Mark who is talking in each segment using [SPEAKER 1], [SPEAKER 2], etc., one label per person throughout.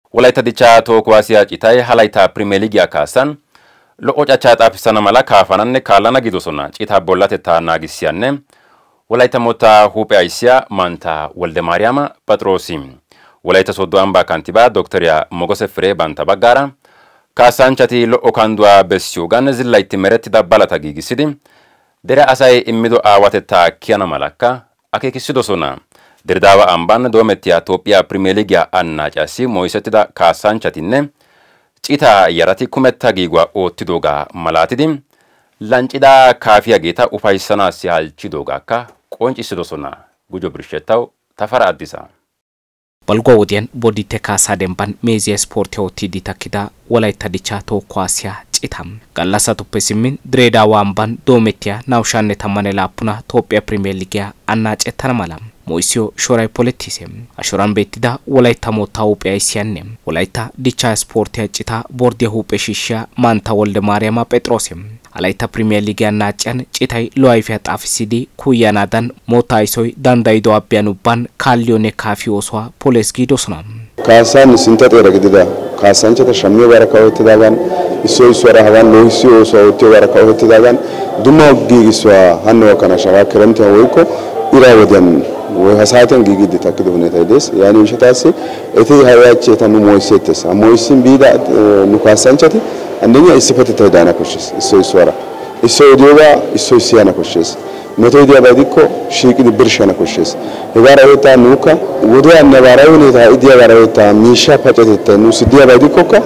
[SPEAKER 1] Walaita dicha tookwaasiyaa citay halaita Premier League kaasan lo'o cachaata fisana mala kaafananne kaalana gidosona cita bollatetta naagisiyanne walaita mota hupe aisia manta walde mariama patrosi walaita soddo amba kantiba doktoria mogose fre banta bagara kaasanchati lo'o kandwa besiyugan zillaiti meretti dabbalata gigisidi dere asay immido awatetta kiyana malakka akekisidosona Dirdawa amban dometia Ethiopia Premier League anna casi moisetida kaasanchatinne cita yarati kumetta gigwa otidoga malatidi lancida kaafiya geeta ufaysana si halchidoga ka qoncisidosona gujo birshetaw tafara addisa
[SPEAKER 2] Balgo wodian bodite kaasa demban mezia sport hotidi takida walaita dicha to kwasya citam gallasa tuppesimin Dirdawa amban dometia nawshanne tamane lapuna Ethiopia Premier League anna cetana malam Moisio shorai politisem ashoran betida walaita mota upe aisiannem walaita dicha sport cita bordia hupe shisha manta walde mariama petrosem alaita Premier League anachan citai loaifiat afisidi kuyanadan mota isoi dandaido abyanuban kallione kafi oswa poleski dosnam
[SPEAKER 3] kaasan sintatera gidida kaasanchata shammi baraka otidagan isoi swara hawan lohisio oswa otio baraka otidagan duma gigiswa hanno kana shaga kremta woiko ira wadian وهساتن جيجي تأكدوا من هذا يعني مش تاسي إثي هوايات تانو مويسيتس مويسين بيدا نقاسنشتي عندنا إستفادة تدانا كوشيس إسوي سوارا إسوي ديوغا إسوي سيانا كوشيس متى ديا بديكو شيء كده برشانا كوشيس إبارة ويتا نوكا ودوا النبارة ونيتا إديا بارة ويتا ميشا بتاعت نوس ديا بديكو كا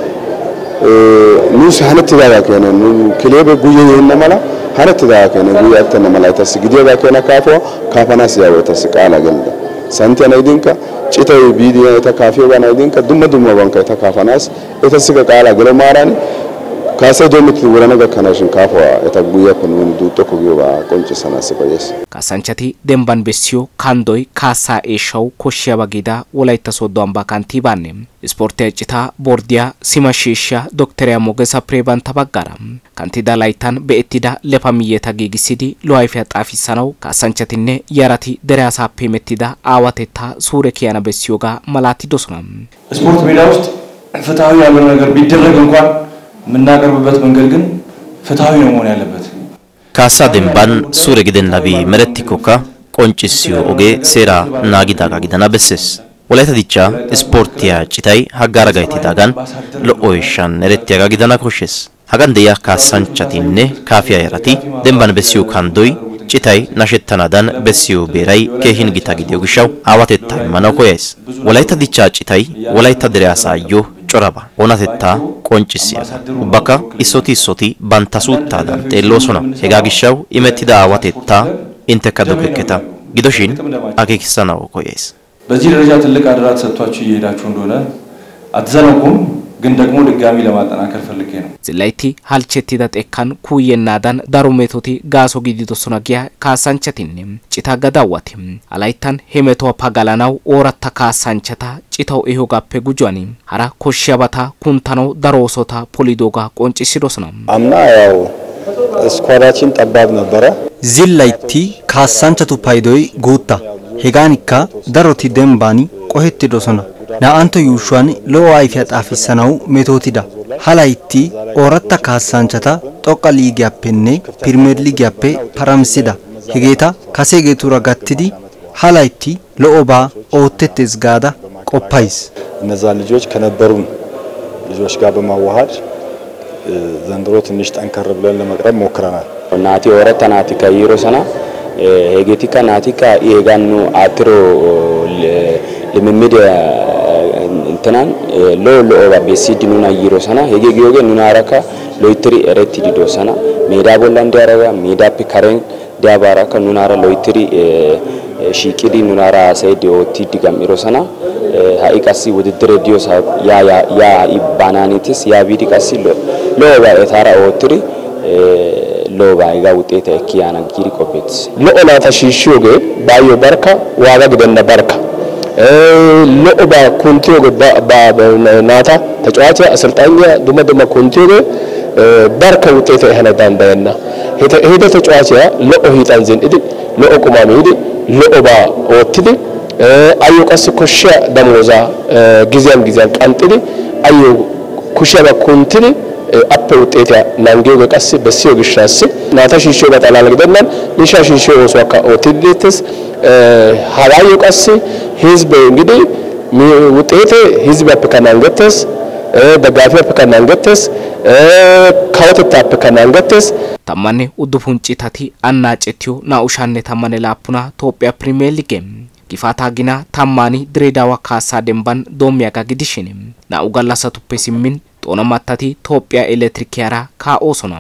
[SPEAKER 3] نوس هنت تدانا كنا كليب بويه إنما هرت ذا كنا بويه أتنا ملايتا سجديا ذا كنا كافنا سياوة سكالا جلدا سنتي أنا يدينك شيء بيدي أنت كافي وأنا يدينك دم وانك أنت كافناس أنت سكالا جلو ماراني كاسة دومت ورانا كناشن كافوا أنت بويه كنون دوتو كوجوا كونش سنة سبايس
[SPEAKER 2] كاسانشتي دمبان بسيو كاندوي كاسا إيشاو كوشيا بجدا ولا يتصدم بكانتي بانم سبورتي جتا بورديا سيماشيشا دكتوريا موجسا بريبان تبغارم كانتي دالايتان بيتيدا لفامية تاجيجسيدي لوايفيات أفيسانو كاسانشتيني ياراتي دراسة بيمتيدا آواتتا سوركيانا بسيوغا ملاتي دوسنام
[SPEAKER 4] سبورت ميداوست فتاوي على النجار بيدرج انقان من ناقربበት መንገድ ግን ፍትሃዊ ነው መሆን ያለበት
[SPEAKER 5] ካሳ ደምባን ሱረ ግደን ነቢ መረቲኮካ ቆንጭሲዮ ኦጌ ሴራ ናጊዳ ጋጊዳና በሰስ ወላይታ ዲቻ ስፖርቲያ ጭታይ ሀጋራ ጋይቲ ዳጋን ለኦይሻን ነረቲያ ጋጊዳና ኮሽስ ሀጋን ደያ ካሳንቻቲነ ካፊያ ያራቲ ደምባን በሲዮ ካንዶይ ጭታይ ናሸተናዳን በሲዮ ቤራይ ከሂን ጊታ ጊዲዮ ግሻው አዋተታ ማናኮያስ ወላይታ ዲቻ ጭታይ ወላይታ ድሪያሳዮ ጮራባ ኦናተታ ቆንጭሲያ ኡባካ ኢሶቲ ባንታሱታዳን ጤሎሶና ሄጋግሻው ኢመቲዳ አዋተታ ኢንተካዶከከታ ጊዶሽን አኬክሳናው ኮያስ
[SPEAKER 4] በዚህ ደረጃ ትልቅ አደራ ተሰጥቷችሁ እየሄዳችሁ እንደሆነ አትዘነጉም ግን ደግሞ ድጋሚ ለማጠናከር ፈልጌ ነው
[SPEAKER 2] ዝላይቲ halchetti datekan kuyennadan darumetoti gaso gidido sonagia kaasanchatinne cita gadawati alaitan hemeto pagalanaw oratta kaasanchata citaw ehogappe gujwani hara koshshabata kuntano darosota polidoga qoncisidosna
[SPEAKER 3] amna yaw ስኳዳችን ጠባብ ነበረ
[SPEAKER 6] ዝላይቲ kaasanchatu paydoy guutta heganikka daroti dembani qohettidosona naanto yuushuan loo ayfiya xaafisanaw metotida halayti oratta kaasanchata xoqqa liigiyappenne Premier Leagueyappe paramsida hegeeta kasegeetura gattidi halayti lo'oba oottetes gaada qoppays
[SPEAKER 3] እነዛ ልጆች ከነበሩን ልጆች ጋር በማዋሃድ ዘንድሮ ትንሽ ጠንከር ብለን ለመቅረብ ሞክረናል
[SPEAKER 7] ናቲ ወረታ ናቲ ከይሮ ሰና ሄጌቲካ ናቲካ ይጋኑ አትሮ ለምምድ እንትናን ሎ ባቤሲዲ ኑና ይሮ ሰና ሄጌጊዮገ ኑና አራካ ሎይትሪ ኤሬቲ ዲዶ ሰና ሜዳ ቦላን ዲያራጋ ሜዳ ፒካሬን ዲያባራካ ኑናራ ሎይትሪ ሺቂዲ ኑናራ ሰይዲ ኦቲ ዲጋም ኢሮ ሰና ሃይቃሲ ውድድር ዲዮሳ ያ ኢባናኒቲስ ያ ቢዲ ቃሲ ሎ ባኤታራ ኦትሪ ሎ ባይጋ ውጤታ ኪያና ጊሪ ኮፔትስ
[SPEAKER 8] ሎኦላ ተሽሽዮገ ባዮ በርካ ዋጋ ግደና በርካ ሎኦባ ኮንቲዮገ ናታ ተጫዋች አሰልጣኛ ደመደማ ኮንቲዮገ በርካ ውጤታ ይሄነዳን በእና ሄደ ተጫዋች ሎኦ ሂጣን ዘን እድ ሎኦ ቁማሚ እድ ሎኦባ ኦትዲ ayyo qassi koshshiya damooza giziyan qanxxidi ayyo kushiyaaba kunttidi appe wuxeetiya naangiyooge qassi bessiyo gishshaassi naata shiishshiyooga xalaala gidennan miishshaa shiishshiyo oosuwakka oottidi deettes. Hagaayyo qassi hizbe እንግዲህ wuxeete hizbiyappekka naangettes, daggaafiyappekka naangettes, kawotettaappekka naangettes.
[SPEAKER 2] Tammanne uddufun citati annaacettiyo naa ushanne tammanne laappuna Toophphiyaa Pirimeer Liige gifaataa ginaa tammaani Direedaawa kaassaa dembban doommiyagaa gidishin naa'u gallasatuppe simmin xoona mattati Toophphiyaa elektirikiyaara kaa'oosona.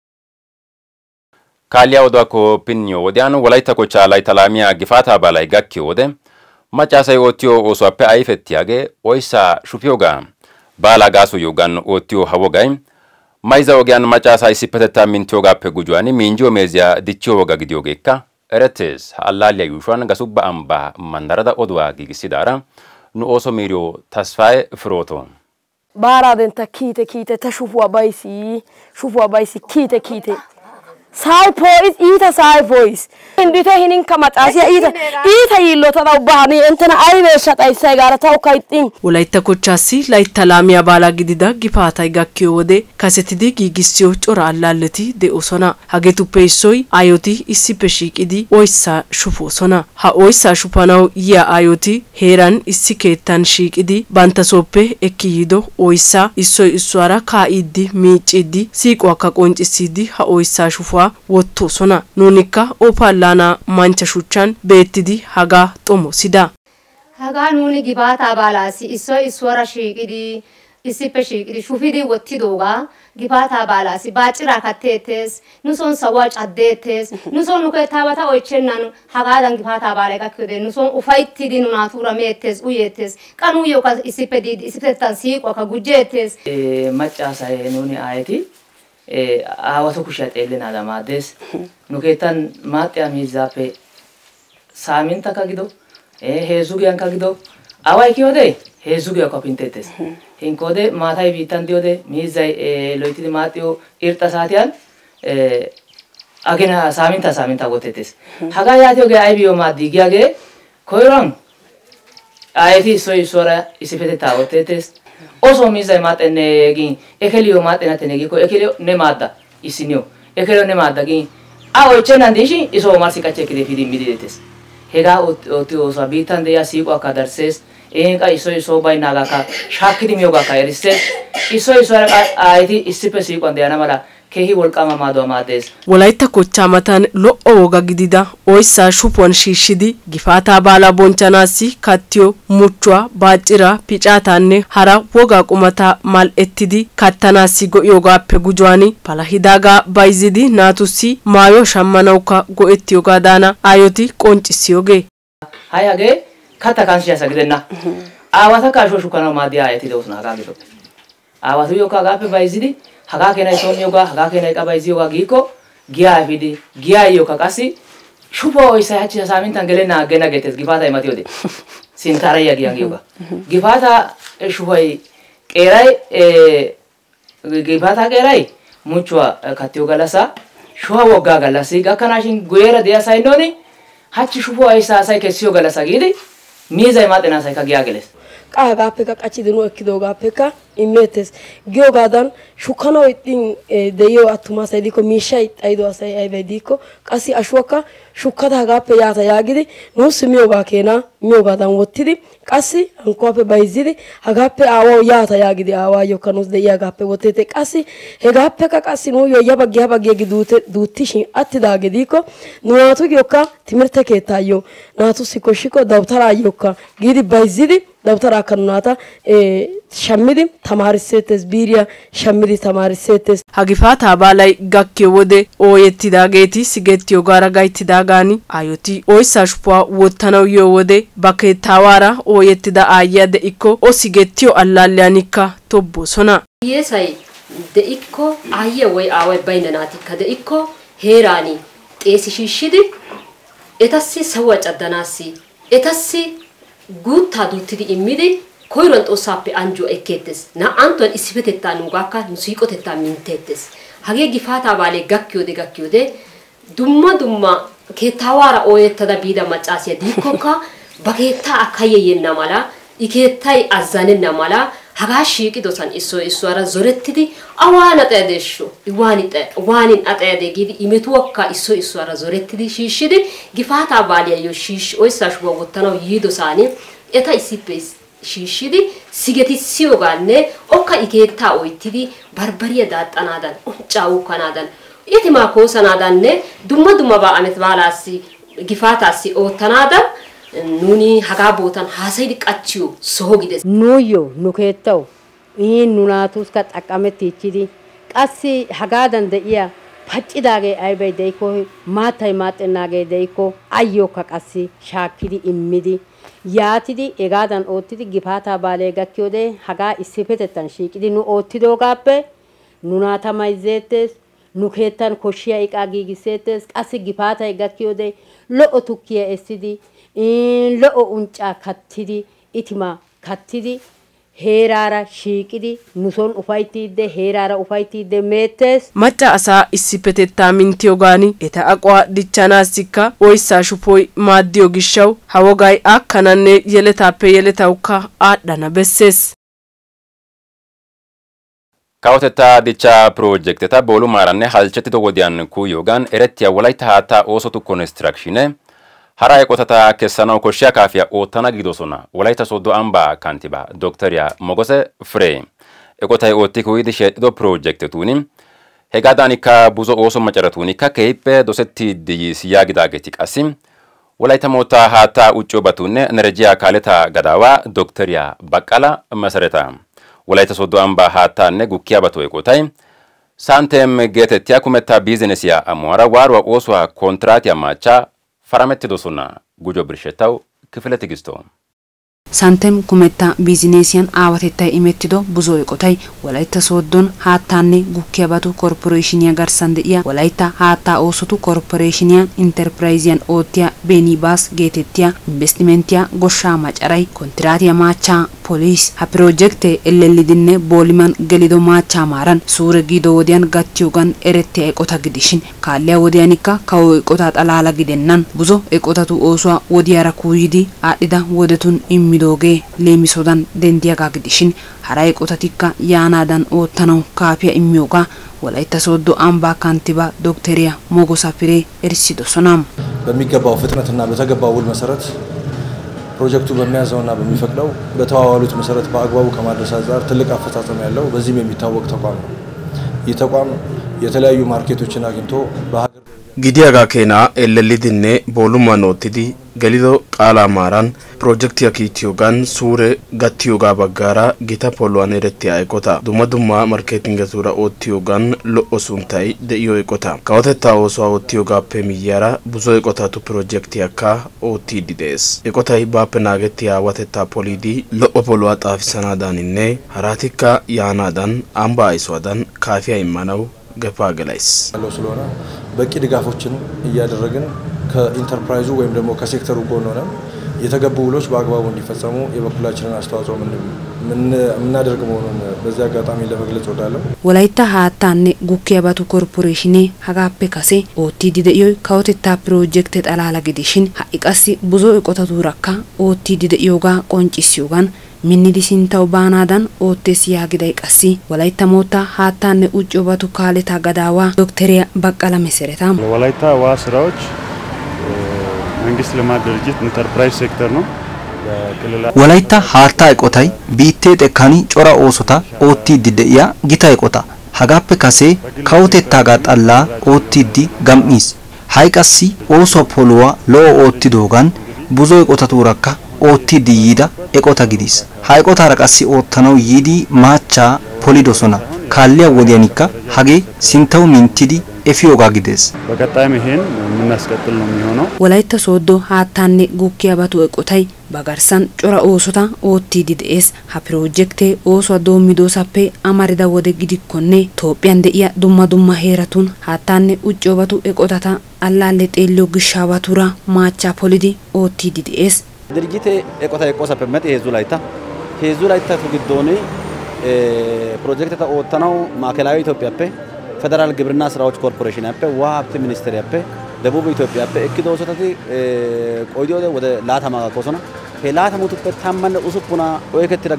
[SPEAKER 1] Kaaliyaa oduwakko pinniyoo wodiyaan Wolaytta kochchaa laytta laamiyaa gifaataa baalay gakkiyo wode maccaasay oottiyo oosuwaappe ayfettiyaagee oyssaa shufiyoogaa baalaa gaasuyoogan oottiyo ha wogay mayza ogiyaan maccaasa issippetettaa minttiyogaappe gujuwan minjjiyo meeziyaa dichchiyo woga gidiyoogeekka erettees. Ha allaaliyaa yuushuwan gasubba ambbaa manddarada oduwaa giigissidaara nu ooso miiriyo Tasfaaye Firooto.
[SPEAKER 9] Baaraadenta kiite ta shufuwaa baysi kiite. Sai pois ita sai pois indite hinin kamatasia ita yillota da bahani entana aybe shatay sai gara taw kaytin
[SPEAKER 10] Wolaytta kochchaasi laytta laamiyaa baalaa gidida gifaatay gakkiyo wode kasetidi giigissiyo cora allaaleti de'oosona. Hageetuppe issoy ayoti issippe shiiqidi oyssa shufoosona. Ha oyssa shufanaw yiya ayoti heeran issi keettan shiiqidi bantta sooppe ekki yido oyssa issoy issuwaara kaa'idi miicciidi siiquwakka qonccisiidi ha oyssa shufuwaa wottosona. Nunikka opallana mancha shuchchan beettidi hagaa xomosida.
[SPEAKER 11] Hagaa nuni gifaata baalaasi issoy issuwaara shiiqidi issippe shiiqidi shufidi wottidoogaa gifaata baalaasi baaciraa katteettes, nuson sawaa caddeettes, nuson nu keettaabata oychchennan hagaadan gifaata baalay gakkiyode nuson ufayttidi nu naatuura meettes, uyeettes, qanuuyyokka issippe diidi issippetettan siiquwakka gujjeettes.
[SPEAKER 12] Maccaasay nuni aayeti aawatu kushiyaa xeellenaada maaddees. Nu keettan maaxxiyaa miizzaappe saamintakka gido heezzu giyankka gido away kiyode heezzu giyakka pintteettes. Hinkoode maatay biittan diyode miizzay loyttidi maaxxiyo irxxa saatiyan agina saaminta wotteettes. Hagaa yaatiyogee aybiyoo maaddii giyaagee koyruwan aayeti issoy issuwaara issippetettaa wotteettes. Oso miizzay maaxenne gin ekeliyo maaxenattene giikko ekeliyo ne maadda issiniyo ekeliyo ne maadda gin a oychchennan diishin isoo omarssi qachchi ekkidi efidi immidi deettes. Hegaa oottiyo oosuwaa biittan de'iyaa siiquwakka darissees. Qa issoy isoo baynnaagaakka shaakkidi miyoogaakka erissees. Issoy issuwaara aayeti issippe siiquwan de'ana mala keehi wolqqaama maaduwaa maaddees.
[SPEAKER 10] Wolaytta kochchaa matan lo''o woga gidida oyssaa shufuwan shiishshidi gifaataa baalaa bonchchanaassi kattiyo muchchuwaa, baaciraa, picaataanne hara wogaa qumataa mal''ettidi kattanaassi go'iyoogaappe gujuwan palahidaagaa bayzidi naatussi maayuwaa shammanawukka go'ettiyoogaadaana aayoti qonccissiyoogee.
[SPEAKER 12] Hay hagee katta kanssiyaasa gidenna. Aawatakka ashuwa shukkanawu maaddiya aayeti de'oosona hagaa giddoppe. Aawatuyyokka hagaappe bayzidi hagaa keenay soomiyoogaa hagaa keenay qa bayziyoogaa giikko giyaa efidi giyaayyookka qassi shufo oyssay hachchi saamintan gelenna aggenna geettes gifaata imatiyode sintaarayya giyan giyoogaa. Gifaata shufoy qeeray gifaata qeeray muchchuwaa kattiyo gallassa shuha woggaa gallassi gakkanaashin guyyeera de'iya saynooni hachchi shufo oyssaa asay kessiyo gallassa giidi miizay maaxena asaykka giyaa geles.
[SPEAKER 9] Qaagaappekka qachchidi nu ekkidoogappekka immeettes. Giyogaadan shukkanawu ixxin de'iyo attuma asay diikko miishshay xayido asay aybay diikko qassi ashuwakka shukkada hagaappe yaata yaagidi nuussi miyoogaa keenaa miyoogaadan wottidi qassi hankkuwaappe bayzzidi hagaappe aawawu yaata yaagidi aawaayyookka nuus de'iyaagaappe wotteete qassi hegaappekka qassi nuuyyo ya baggi gi duuttishin attidaage diikko nu naatuyyokka timirtte keettaayyo naatussi koshshikko dawutaraayyookka giidi bayzzidi dawutaraakka nu naata shammidi tamaarisseettes, biiriyaa shammidi tamaarisseettes.
[SPEAKER 10] Ha gifaataa baalay gakkiyo wode ooyettidaageeti sigettiyoogaara gayttidaagaani ayoti oyssaa shufuwaa wottanawu yiyo wode ba keettaawaara ooyettida aayyiyaa de'ikko o sigettiyo allaalliyanikka tobboosona.
[SPEAKER 13] Hiyyeesay de'ikko aayyiya woy aaway baynna naatikka de'ikko heeraani xeesi shiishshidi etassi sawuwaa caddanaassi etassi guuttaa duuttidi immidi koyruwan xoossaappe anjjuwa ekkeettes. Naa''anttuwan issippetettaa nuugaakka nu siiqotettaa mintteettes. Hagee gifaataa baalee gakkiyode dumma keettaawaara ooyettada biida maccaasiya diikkokka bakeetta akkayeyenna mala ikeettay azzanenna mala hagaa shiiqidosan issuwaara zorettidi awaana xeedeeshsho waanin axeede giidi imetuwakka issuwaara zorettidi shiishshidi gifaataa baaliyaayyo oyssaa shubuwa wottanawu yiidosaani eta issippe shiishshidi sigetissiyogaanne okka ikeettaa oyttidi barbariya daaxxanaadan unccaa uukkanaadan itimaa koosanaadanne dumma dummabaa amet baalaassi gifaataassi oottanaadan nuni hagaa bootan haasayidi qachchiyo soho gides.
[SPEAKER 14] Nuuyyo nu keettawu nu naatuuska xaqqamettiichchidi qassi hagaadan de'iya paccidaagee aybay de'ikko maattay maaxxennaagee de'ikko ayyookka qassi shaakkidi immidi yaatidi hegaadan oottidi gifaataa baalee gakkiyode hagaa issippetettan shiiqidi nu oottidoogaappe nu naata mayzzeettees. Nu keettan koshshiya iqaa giigisseettees. Qassi gifaatay gakkiyode lo'o tukkiya essidi lo'o unccaa kattidi itimaa kattidi heeraara shiiqidi nuson ufayttiidde heeraara ufayttiidde meettees.
[SPEAKER 10] Macca asaa issippetettaa minttiyogaani eta aquwaa dichchanaassikka oyssaa shupoy maaddiyo gishshawu ha wogay akkananne yeletaappe yeletawukka aadhdhana bessees.
[SPEAKER 1] Kawotettaa dichaa piroojekteta boolumaaranne halchettido wodiyan kuuyyogaan erettiya Wolaytta haattaa oosotu konistiraakshine hara eqotata kessanawu koshshiya kaafiya oottana gidosona. Wolaytta Sooddo ambbaa kantiibaa Dookteriya Mogose Firee eqotay ootti kuuyidi sheedhdhido piroojektituuni hegaadaanikka buzo ooso macaratuunikka keehippe dosettiiddi yiis yaagidaageeti qassi Wolaytta moottaa haattaa uccoobatunne enerjiyaa kaaleta gadaawaa Dookteriya Baqqala Masareta. Wolaytta Sooddo ambbaa haattaanne gukkiyaa batu eqotay Saantem geetettiya kumetta biizinesiya ammuwaara waaruwa oosuwa kontraatiya maachaa faramettidosona. Gujo birshetaw kifile tigisto.
[SPEAKER 15] Saantem kumetta biizinesiyan aawatettay imettido buzo eqotay Wolaytta Sooddon haattaanne gukkiyaa batu korporeeshiniya garssan de'iya Wolaytta haattaa oosotu korporeeshiniya interpiraayiziyan oottiya Benibaas geetettiya investimentiya goshshaa macaray kontiraatiya maachaa poliis ha piroojektee ellellidinne booliman gelido maachaa maaran suure giido wodiyan gattiyoogan erettiya eqota gidishin kaalliya wodiyaanikka kawo eqotaa xalaala gidennan buzo eqotatu oosuwa wodiyaara kuuyidi aadhdhida wodetun immidoogee leemisodan dendiyagaa gidishin hara eqotatikka yaanaadan oottanawu kaafiya immiyoogaa Wolaytta Sooddo ambbaa kantiibaa ዶክተሪያ ሞጎሳ ፍሬ እርሲዶሶናም
[SPEAKER 4] በሚገባው ፍጥነትና በተገባው ውል መሰረት ፕሮጀክቱ በሚያዘውና በሚፈቅደው በተዋዋሉት መሰረት በአግባቡ ከማድረስ አንፃር ትልቅ አፈጻጸም ያለው በዚህም የሚታወቅ ተቋም ነው። ይህ ተቋም የተለያዩ ማርኬቶችን አግኝቶ በሀገር
[SPEAKER 16] ጊዲያጋ ኬና ኤለሊድኔ ቦሉማን ኦቲዲ ገሊዶ ቃላ ማራን ፕሮጀክት ያኪቲዮጋን ሱሬ ጋቲዮጋ በጋራ ጊታ ፖሎዋን ኤረቲያ ኤቆታ ዱመዱማ ማርኬቲንግ ዙራ ኦቲዮጋን ሎኦሱንታይ ደዮ ኤቆታ ካወተታ ኦሷ ኦቲዮጋ ፔሚያራ ቡዞ ኤቆታቱ ፕሮጀክት ያካ ኦቲዲ ዴስ ኤቆታይ ባፕናገቲያ ወተታ ፖሊዲ ሎኦ ፖሎዋ ጣፊሰናዳንኔ ሀራቲካ ያናዳን አምባ አይሷዳን ካፊያ ይማናው ገፋ ገላይስ
[SPEAKER 4] ስለሆነ በቂ ድጋፎችን እያደረግን ከኢንተርፕራይዙ ወይም ደግሞ ከሴክተሩ ጎን ሆነን የተገቡ ውሎች በአግባቡ እንዲፈጸሙ የበኩላችንን አስተዋጽኦ ምናደርግ መሆኑን በዚህ አጋጣሚ ለመግለጽ ወዳለሁ።
[SPEAKER 15] ወላይታ ሀታኔ ጉኪያ ባቱ ኮርፖሬሽኔ ሀጋፔ ካሴ ኦቲዲ ደዮ ካውቴታ ፕሮጀክት ጠላላ ግዲሽን ሀቂቃሲ ብዙ እቆታቱ ረካ ኦቲዲ ደዮጋ ቆንጭሲዮጋን minnidi sintaw baanaadan oottees yaagiday qassi Wolaytta moottaa haattanne uccubatu kaaleta gadaawaa ዶክተሪያ በቀለ መሰረታ
[SPEAKER 17] ወላይታ ዋ ስራዎች መንግስት ልማት ድርጅት ኢንተርፕራይዝ ሴክተር ነው።
[SPEAKER 6] ወላይታ ሀታ እቆታይ ቢቴ ጠካኒ ጮራ ኦሶታ ኦቲዲ ደያ ጊታ እቆታ ሀጋፔ ካሴ ካውቴታ ጋጣላ ኦቲዲ ጋምኢስ ሃይቀሲ ኦሶ ፖሎዋ ሎ ኦቲዶጋን ብዙ እቆታቱ ረካ ኦቲዲ ይዳ eqota gidis ha eqotara qassi oottanaw yidi maacha polidosona kalliya wodiyanikka hage sintaw mintidi efiyoga gides
[SPEAKER 17] በቀጣይም ይሄን ምናስቀጥል ነው የሚሆነው
[SPEAKER 15] ወላይታ ሶዶ ሃታኔ ጉኪያ ባቱ eqotay bagarsan cora oosota oottiidi de'es ha projecte ooso doomidosappe amarida wode gidikkonne Toophiyaan de'iya dumma heeratun haattanne uccobatu eqotata allaale xeelliyo gishshaabatura maacha polidi oottiidi de'es
[SPEAKER 18] ድርጅት ኤቆታ ኤቆሳ ፐመት ሄዙ ላይታ ተግዶኒ ፕሮጀክት ተኦተናው ማዕከላዊ ኢትዮጵያ ፌደራል ግብርና ስራዎች ኮርፖሬሽን ያፔ ውሃ ሀብት ሚኒስቴር ያፔ ደቡብ ኢትዮጵያ በእክዶ ሰተቲ ቆይዶ ወደ ላታማ ኮሶና ላታሙ ቱፐ ታማነ ኡሱፑና ወይከትራ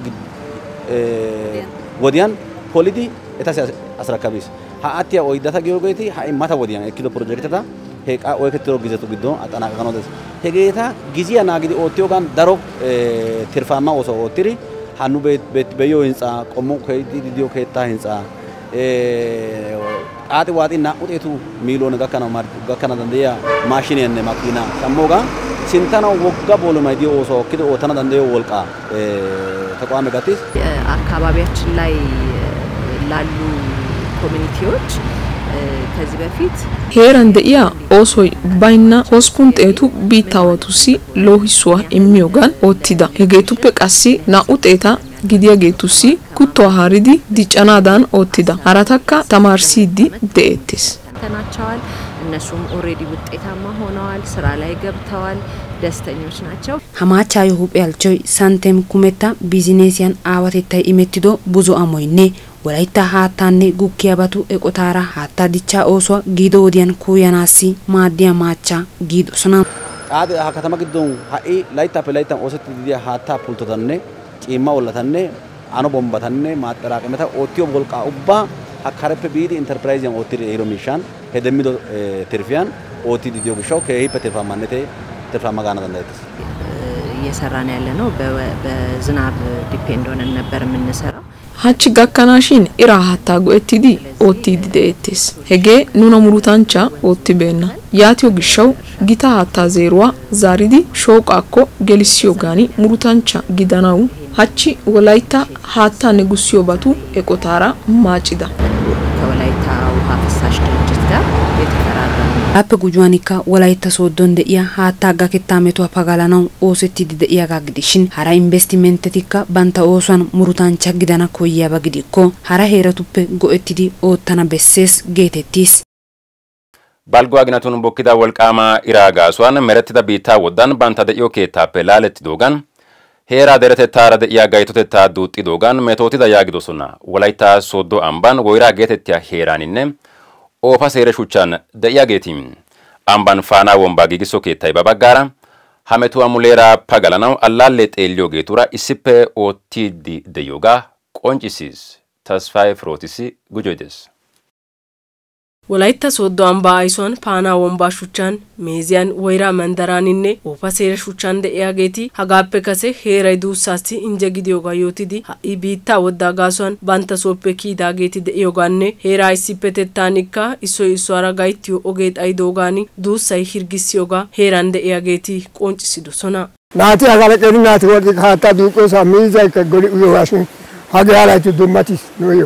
[SPEAKER 18] ወዲያን ፖሊዲ እታሲ አስራካቢስ ሃአቲያ ወይዳታ ጊዮጎይቲ ሃኢማታ ወዲያን እክዶ ፕሮጀክተታ ሄቃ ወይከትሮ ጊዜቱ ግዶ አጠናቀቀኖደስ ሄጌታ ጊዜያ ናግዲ ኦቲዮጋን ዳሮ ትርፋማ ወሶ ኦቲሪ ሃኑ በዮ ህንጻ ቆሞ ከይዲ ዲዮ ከታ ህንጻ አጥ ዋጢና ኡጤቱ ሚሊዮን ጋካና ደንደያ ማሽን የነ ማኪና ሰሞጋ ሲንታናው ወጋ ቦሎማይ ዲዮ ኦሶ ኪዶ ኦተና ደንደዮ ወልቃ ተቋም ጋቲስ
[SPEAKER 19] አካባቢያችን ላይ ላሉ ኮሚኒቲዎች ከዚህ በፊት
[SPEAKER 20] ሄራን ደያ ኦሶይ ባይና ሆስፑን ጤቱ ቢታወቱሲ ሎሂሱዋ የሚዮጋን ኦቲዳ ሄጌቱፕ ቀሲ ናኡጤታ ጊዲያ ጌቱሲ ኩቶ ሃሪዲ ዲጫናዳን ኦቲዳ አራታካ ተማርሲዲ ደኤቲስ
[SPEAKER 19] ተናቻዋል እነሱም ኦሬዲ ውጤታማ ሆነዋል ስራ ላይ ገብተዋል ደስተኞች ናቸው
[SPEAKER 15] ሀማቻ ይሁብ ያልቾይ ሳንቴም ኩሜታ ቢዝነስያን አዋቴታይ ኢሜቲዶ ብዙ አሞይኔ ወላይታ ሃታኔ ጉኪያባቱ ኤቆታራ ሃታ ዲቻ ኦሶ ጊዶ ወዲያን ኩያናሲ ማዲያ ማቻ ጊዶ ሱና
[SPEAKER 18] አድ ከተማ ግዶን ሃኢ ላይታ ላይታ ኦሰት ዲያ ሃታ ፑልቶታኔ ጪማ ወላታኔ አኖ ቦምባታኔ ማጠራቀመታ ኦቲዮ ቦልቃ ኡባ አካረፕ ቢዲ ኢንተርፕራይዝ ያን ኦቲሪ ኤሮሚሻን ሄደሚዶ ትርፊያን ኦቲ ዲዮ ግሻው ከሂፐ ተፋማነቴ ተፋማ ጋና ደንዳይተስ
[SPEAKER 19] እየሰራን ያለ ነው በዝናብ ዲፔንድ ሆነን ነበር የምንሰራው
[SPEAKER 20] hachi gakkanashin ira hatta go'ettidi ottidi de'ettes hege nuna murutancha ottibenna yatiyo gishaw gita hatta zeeruwa zaridi shoqakko gelisiyo gani murutancha gidanaw hachi walaita hatta negusiyo batu ekotara maachida
[SPEAKER 19] ከወላይታ ውሃ ፍሳሽ ድርጅት ጋር የተቀራረበ
[SPEAKER 15] አፕ ጉጇኒካ ወላይታ ሶዶን ደያ ሃታ ጋከታሜቱ አፓጋላናው ኦሴቲ ደያ ጋግዲሽን ሃራ ኢንቨስትመንትቲካ ባንታ ኦሷን ሙሩታንቻ ግዳና ኮያ ባግዲኮ ሃራ ሄረቱፕ ጎኤቲዲ ኦታና በሴስ ጌቴቲስ
[SPEAKER 1] ባልጎ አግናቱን ቦክዳ ወልቃማ ኢራጋሷን መረትዳ ቢታ ወዳን ባንታ ደዮ ኬታፔ ላለት ዶጋን ሄራ ደረተ ታራ ደያ ጋይቶተ ዱጢ ዶጋን ሜቶቲ ዳ ያግዶሱና ወላይታ ሶዶ አምባን ወይራ ጌቴቲያ ሄራኒነ ኦፋ ሴረሹቻን ደያ ጌቲም አምባን ፋና ወንባ ጊጊሶ ኬታይ ባባጋራ ሀመቱ አሙሌራ ፓጋላናው አላለ ጤልዮ ጌቱራ ኢሲፔ ኦቲዲ ደዮጋ ቆንጪሲስ ተስፋይ ፍሮቲሲ ጉጆይደስ
[SPEAKER 10] ወላይታ ሶዶ አምባ አይሶን ፓና ወንባ ሹቻን ሜዚያን ወይራ መንደራኒኔ ኦፋ ሴረሹቻን ደያጌቲ ሀጋፔ ከሴ ሄራይ ዱሳሲ እንጀ ጊዲዮጋ ዮቲዲ ኢቢታ ወዳጋሶን ባንተ ሶፔ ኪዳጌቲ ደዮጋኔ ሄራ ኢሲፔቴታኒካ ኢሶራ ጋይቲዮ ኦጌት አይዶጋኒ ዱሳይ ሂርጊሲዮጋ ሄራን ደያጌቲ ቆንጪሲዱሶና
[SPEAKER 21] ናቲ አጋለጨኒ ናቲ ወዲ ካታ ዱቆሳ ሚዛይ ከጎሊ ዮዋሽን ሀጋላቹ ዱማቲስ ኖዮ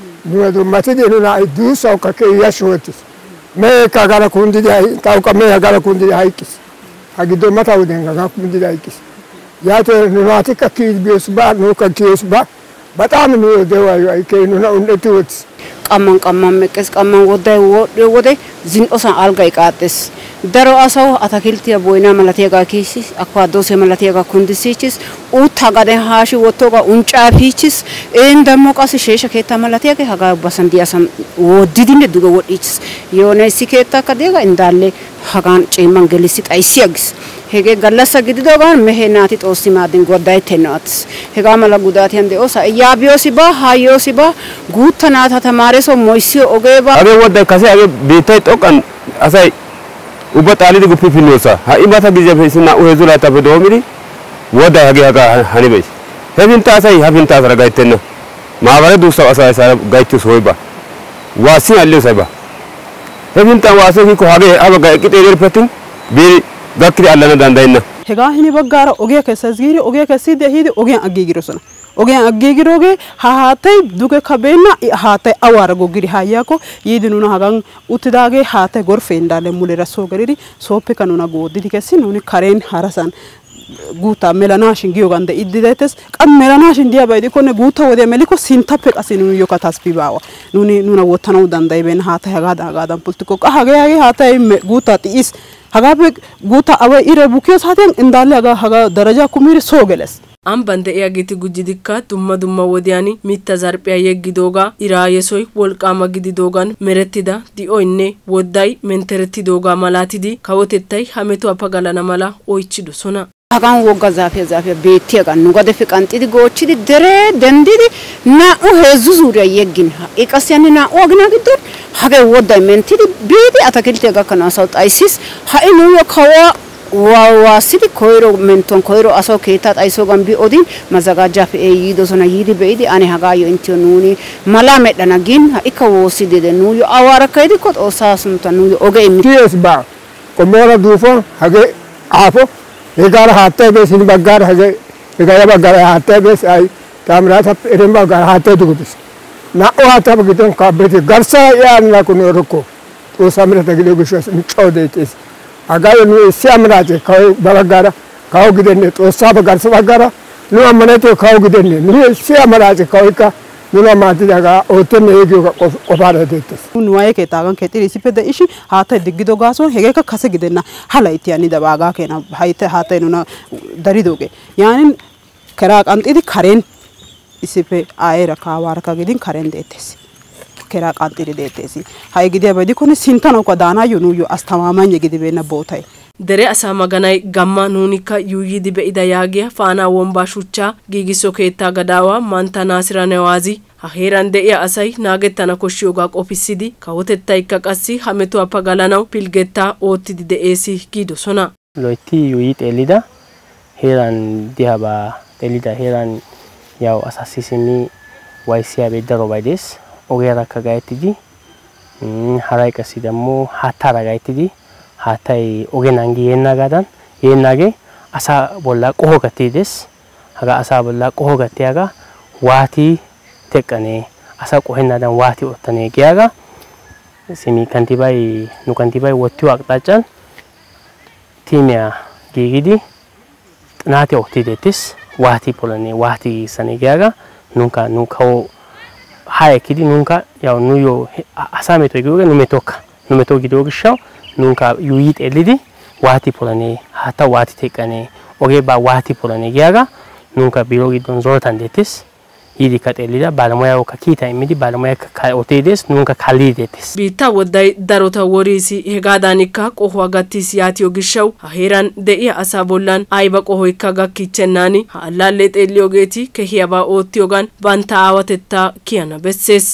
[SPEAKER 21] ዱማቲ ደኑና ዱሳ ከከያሽወትስ ሜካ ጋራ ኩንዲ ታውቃ ሜ ጋራ ኩንዲ ሃይቂስ አግዶ ማታው ደንጋ ኩንዲ ሃይቂስ ያተ ናቲ ከኪ ቢስባ ኖ ከኪስባ በጣም ነው ደዋዩ አይከኑ ነው እንደትወት
[SPEAKER 22] ቀመን መቀስ ቀመን ወደ ዝንኦሳ አልጋ ይቃጥስ ደሮ አሳው አታክልቲያ ቦይና መላቲያ ጋኪስ አኳዶስ መላቲያ ጋኩንዲሲችስ ኡታ ጋደ ሃሺ ወቶጋ ኡንጫፊችስ ደሞ ቃስ ሸሸ ከታ መላቲያ ጋጋ በሰንዲያሰን ወዲዲነ ዱገ ወዲችስ የሆነ ሲከታ ከደጋ እንዳለ ሃጋን ጨማን ገሊሲ ጣይሲያግስ ሄገ ገለሰ ግዲዶጋን መሄናቲ ጦሲ ማድን ጎዳይ ተናትስ ሄጋ መላ ጉዳት ያንደ ኦሳ ያቢዮሲባ ሃዮሲባ ጉተናታ ተማሬሶ ሞይሲዮ ኦጌባ
[SPEAKER 23] አገ ወደ ከሰ አገ ቤታይ ጦቀን አሳይ ubatali de gupi finosa ha imata gize fesina uhezula ta bedomiri wada haga hanibes hevinta sai havinta sara gaitenna maabare dusa asa sara gaitu soiba wasi alle saiba hevinta wasi ko hage aba gaikite der patin be gakri allana dandaina
[SPEAKER 24] hega hini bagara oge kesazgiri oge keside hidi oge agigirosona oge agigiroge haatay duge kabena haatay awara gogiri hayako yidinuna hagan utidage haatay gorfendale mulera sogeriri soppe kanuna godidi kesi nuni karen harasan guta melanashin giogande iddidetes qam melanashin dia baydi konne guta wode meliko sintappe qasinu yokatas bibawa nuna wotanaw danday ben haatay hagadan pultiko hage haatay guta tiis hagabe guta awa ire bukios haten indale haga daraja kumiri sogeles
[SPEAKER 10] amban de'iyageeti gujjidikka dumma wodiyaani mitta zarphiyaa yeggidoogaa iraa yesoy wolqaama gididoogan merettida di'oynne wodday menterettidoogaa malaatidi kawotettay hametuwaa pagalana mala oychchidosona.
[SPEAKER 22] hagan wogga zaafiya beettiyagan nu gadefe qanxxidi goochchidi dere dendidi naa'u heezzu zuuriya yeggin ha'i qassi hanni naa'u agina giddon hagee wodday menttidi biidi atakiltiya gakkanawu asawu xayssis ha'i nuuyyo kawuwa waassidi koyro mentuwan koyro asawu keettaa xaysoogan bi odin mazagajjaappe yiidosona yiidi be'idi ane hagaayyo inttiyo nuuni malaa medhdhana gin ha'ikka woossiddide nuuyyo awaarakka hidikko xoossaa sunttan nuuyyo oge immi
[SPEAKER 21] kiyes baa qommoora duufo hagee aafo egara hatta bes in bagara hage egara bagara hatta bes ay tamrata eren bagara hatta dugubis na o hatta bagidon kabete garsa ya na kuno roko to samira tagile gishas mi chawdetes aga no siamraje kaw bagara kaw gidenne to sab garsa bagara no amane to kaw gidenne ni siamraje kawika nuna mati daga oten egi qofara detes
[SPEAKER 24] nuwaye ke tagan ke tiri sipede ishi hata digido gaso hege ka kase gidenna halayti ani da baga kena hayte hata nuna daridoge yani kara qantidi karen isipe ayera ka warka gidin karen detes kara qantidi detes hay gidi abadi kone sintano ko dana yunu yu astamamanye gidi bena botay
[SPEAKER 10] dere asa maganay gamma nuunikka yuuyidi be'ida yaagiya faanaa wombaa shuchchaa giigisso keettaa gadaawa mantta naasira newaazi ha heeran de'iya asay naagettana koshshiyoogaa qofissidi kawotettaykka qassi hametuwaa pagalanawu pilgettaa oottidi de'eesi giidosona.
[SPEAKER 3] loytti yuuyi xeellida heeran diyaabaa xeellida heeran yaw asaassi simmi wayssiyaabee darobay dees ogeerakka gayettidi haray qassi dammo haattaara gayettidi hatay ogenan giyennagadan yennage asa bolla qoho gattides haga asa bolla qoho gattiyaga waati teqqane asa qohennadan waati ottane giyaga simi kantibay nu kantibay wottiyo aqxacan timiya gigidi xinaate ottidetes waati polane waati sane giyaga nunka hayekidi nunka yaw nuyo asa meto giyoge nu meto gidoge shaw nunca yuuyi xeellidi waati polane hata waati teqqane oge ba waati polane giyaga nunca biiro giddon zoratan deettes yiidi ka xeellida baalamoyaa ka kiita immidi baalamoyaa ka oteedes nunca kaalli deettes.
[SPEAKER 10] biittaa wodday darota woriisi hegaadaanikka qohuwaa gattiis yaatiyo gishshawu ha heeran de'iya asaa bollan ayba qohoykka gakkiichennaani ha allaallee xeelliyoogeeti kehiyaabaa oottiyoogan bantta aawatettaa kiyana bessees.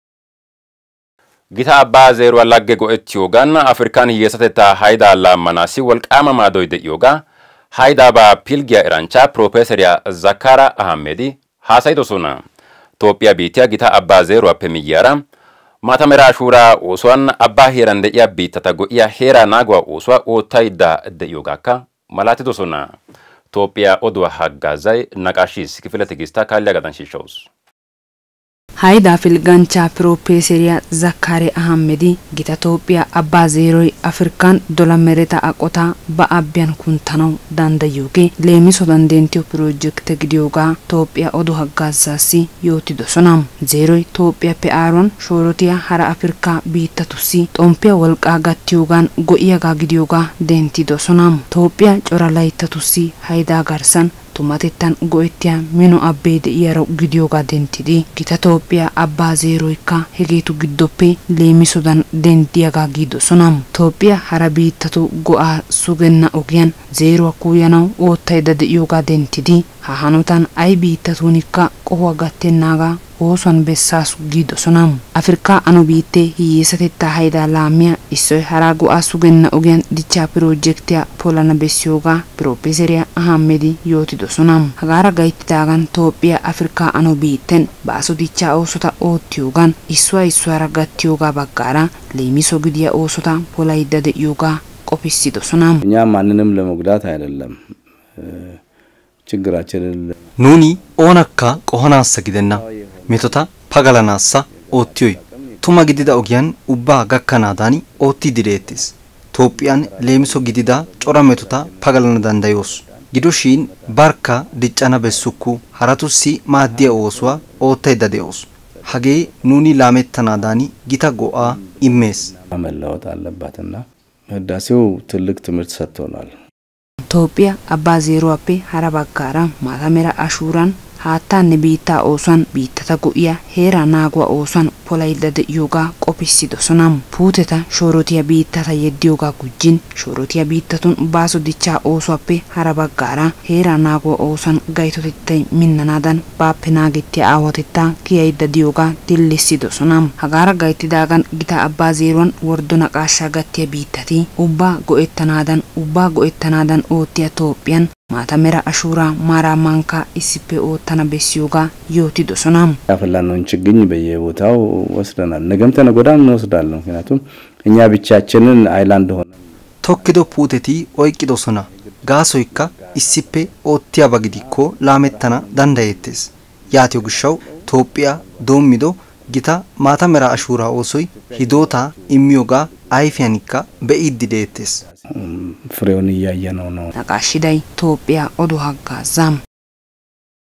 [SPEAKER 1] gita abbaa zeeruwaa lagge go'ettiyoogan afrikaan hiyyeessatettaa haydaa laammanaasi wolqaama maadoy de'iyoogaa haydaabaa pilgiyaa iranchaa piroofeeseriyaa zakkaara ahamedi haasayidosona. Toophiyaa biittiyaa gita abbaa zeeruwaappe miyyaara maata meraa shuuraa oosuwaan abbaa heeran de'iyaa biittata go'iyaa heeraa naaguwaa oosuwaa oottayidda de'iyoogaakka malaatidosona. Toophiyaa oduwaa haggaazay naqaashiis kifile tigistaa kaalliyagadan shiishawus.
[SPEAKER 15] hayda filgancha piroofeeseriyaa zakkaare ahamedi gita Toophiyaa abbaa zeeroy afrikaan dola mereta aqotaa ba'abbiyan kuntanawu dandayyooge leemiso dandeentiyo piroojeekte gidiyoogaa Toophiyaa odu haggaazaassi yootidosona. zeeroy Toophiyaappe aaruwan shoorotiyaa hara Afrikaa biittatussi xomppiyaa wolqaa gattiyoogan go'iyaagaa gidiyoogaa dentidosona. Toophiyaa cora layttatussi haydaa garssan tumatettan go'ettiya mino abbee de'iyaaro gidiyoogaa dentidi gita Toophiyaa abbaa zeeroykka hegeetu giddoppe leemisodan denddiyaagaa giidosona. Toophiyaa hara biittatu go'aa sugenna ogiyan zeeruwaa kuuyanawu oottayda de'iyoogaa dentidi ha hanotan ay biittatuunikka qohuwaa gattennaagaa oosuwan bessaasu giidosona. Afrikaa anu biittee hiyyeessatettaa haydaa laamiya issoy haraa go'aa sugenna ogiyan dichchaa piroojeektiyaa polana bessiyoogaa piroofeeseriyaa ahamedi yootidosona. hagaara gayttidaagan Toophiyaa Afrikaa anu biitten baaso dichchaa oosota oottiyoogan issuwaara gattiyoogaa baggaara leemiso gidiyaa oosota polayidda de'iyoogaa qofissidosona.
[SPEAKER 18] እኛ ማንንም ለመጉዳት አይደለም ችግራችንን
[SPEAKER 6] ኑኒ ኦነካ ቆሆናሳ gidenna metota pagalanaassa oottiyoy tuma gidida ogiyan ubbaa gakkanaadaani oottidi deettes. Toophiyaan leemiso gidida cora metota pagalana dandayoos. Gidoshin barka diccana bessukku haratussi maaddiya oosuwaa oottayda de'oos. hagee nuuni laamettanaadaani gita go'aa immees.
[SPEAKER 18] መለወጥ አለባትና ህዳሴው ትልቅ ትምህርት ሰጥቶናል።
[SPEAKER 15] Toophiyaa abbaa zeeruwaappe hara baggaara maata mera ashuuraan haattaanne biittaa oosuwan biittata go'iya heeraa naaguwa oosuwan polayda de'iyoogaa qopissidosona. Puuteta shoorotiya biittata yeddiyoogaa gujjin shoorotiya biittatun baaso dichchaa oosuwappe hara baggaara heeraa naaguwa oosuwan gaytotettay minnanaadan baappe naagettiya aawatettaa kiyayda diyoogaa dillissidosona. Hagaara gayttidaagan gita abbaa zeeruwan worddo naqaashshaa gattiya biittati ubbaa go'ettanaadan oottiya Toophiyaan maata mera ashuuraa maaraa ማንካ ኢሲፔ ኦታና በሲዮጋ yootidosona.
[SPEAKER 2] ያፈላነውን ችግኝ በየቦታው ወስደናል። ነገም ተነጎዳም እንወስዳለን። ምክንያቱም እኛ ብቻችንን አይላንድ ሆነ
[SPEAKER 6] tokkido puuteti oyqqidosona. Gaasoykka issippe oottiyaaba gidikko laamettana dandayettes. Yaatiyo gishshawu Toophphiyaa doommido gita maata mera ashuuraa oosoy hidootaa immiyoogaa ayfiyanikka be'iiddi deettes.
[SPEAKER 2] ፍሬውን እያየነው ነው።
[SPEAKER 15] naqaashiday Toophphiyaa oduu haggaazaa